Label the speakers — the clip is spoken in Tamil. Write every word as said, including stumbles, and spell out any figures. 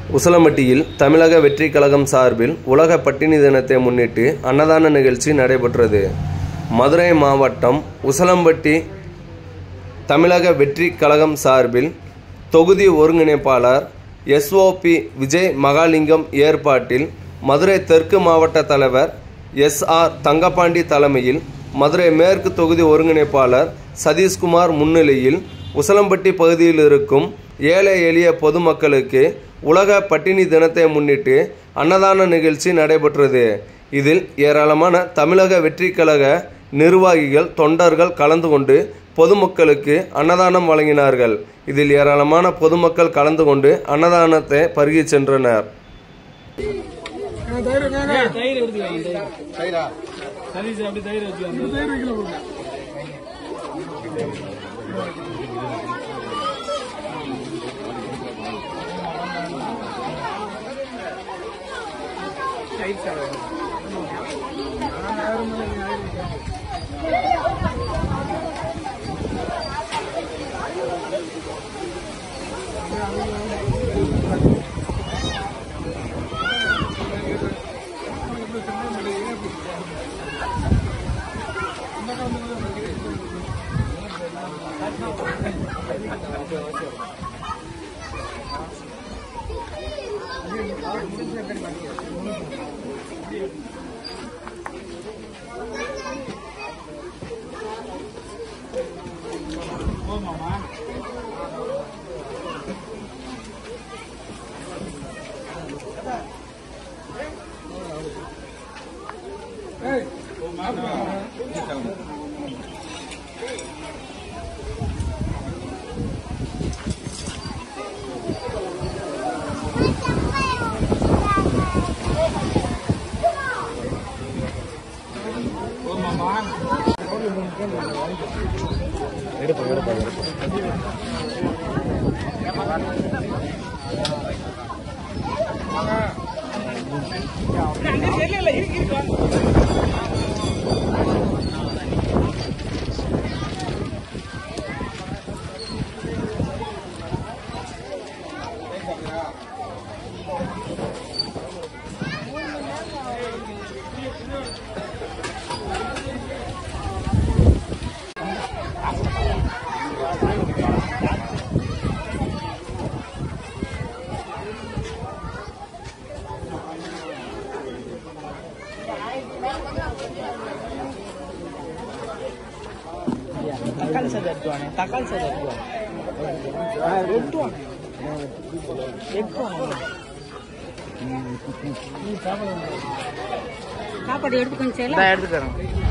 Speaker 1: உசிலம்பட்டியில் தமிழக வெற்றிக் கழகம் சார்பில் உலக பட்டினி தினத்தை முன்னிட்டு அன்னதான நிகழ்ச்சி நடைபெற்றது. மதுரை மாவட்டம் உசிலம்பட்டி தமிழக வெற்றிக் கழகம் சார்பில் தொகுதி ஒருங்கிணைப்பாளர் S O P Vijay Mahalingam ஏற்பாட்டில் மதுரை தெற்கு மாவட்ட தலைவர் எஸ் ஆர் தங்கப்பாண்டி தலைமையில் மதுரை மேற்கு தொகுதி ஒருங்கிணைப்பாளர் சதீஷ்குமார் முன்னிலையில் உசிலம்பட்டி பகுதியில் இருக்கும் ஏழை எளிய பொதுமக்களுக்கு உலக பட்டினி தினத்தை முன்னிட்டு அன்னதான நிகழ்ச்சி நடைபெற்றது. இதில் ஏராளமான தமிழக வெற்றிக் கழக நிர்வாகிகள் தொண்டர்கள் கலந்து கொண்டு பொதுமக்களுக்கு அன்னதானம் வழங்கினார்கள். இதில் ஏராளமான பொதுமக்கள் கலந்து கொண்டு அன்னதானத்தை பருகி சென்றனர்.
Speaker 2: Takal saja tuan, takal saja tuan. Ah, tuan. Ekor. Ini apa? Apa dia itu kencela? Dah, itu sekarang.